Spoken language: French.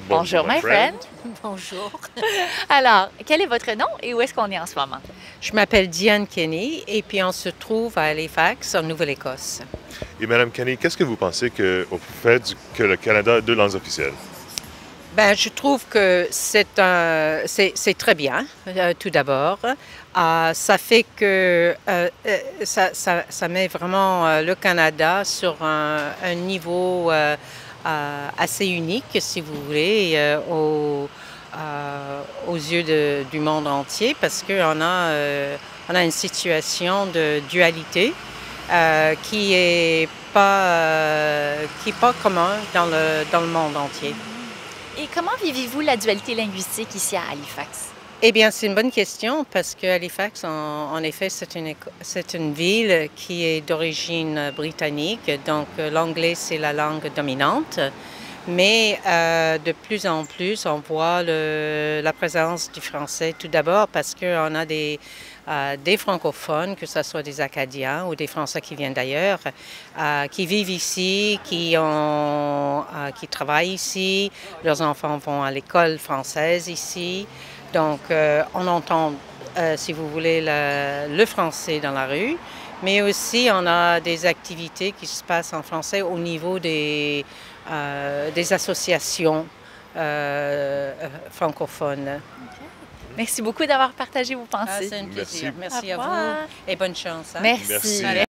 Bonjour, my friend. Bonjour. Alors, quel est votre nom et où est-ce qu'on est en ce moment? Je m'appelle Diane Kenny et puis on se trouve à Halifax, en Nouvelle-Écosse. Et Madame Kenny, qu'est-ce que vous pensez au fait que le Canada a deux langues officielles? Ben, je trouve que c'est très bien, tout d'abord. Ça fait que ça met vraiment le Canada sur un niveau assez unique, si vous voulez, aux yeux du monde entier, parce on a une situation de dualité qui est pas commun dans le monde entier. Et comment vivez-vous la dualité linguistique ici à Halifax? Eh bien, c'est une bonne question parce que Halifax, en effet, c'est une ville qui est d'origine britannique, donc l'anglais, c'est la langue dominante. Mais de plus en plus, on voit la présence du français tout d'abord parce qu'on a des francophones, que ce soit des Acadiens ou des Français qui viennent d'ailleurs, qui vivent ici, qui travaillent ici, leurs enfants vont à l'école française ici. Donc, on entend, si vous voulez, le français dans la rue, mais aussi on a des activités qui se passent en français au niveau des associations francophones. Okay. Merci beaucoup d'avoir partagé vos pensées. C'est un plaisir. Merci. Merci à vous et bonne chance. Hein? Merci. Merci.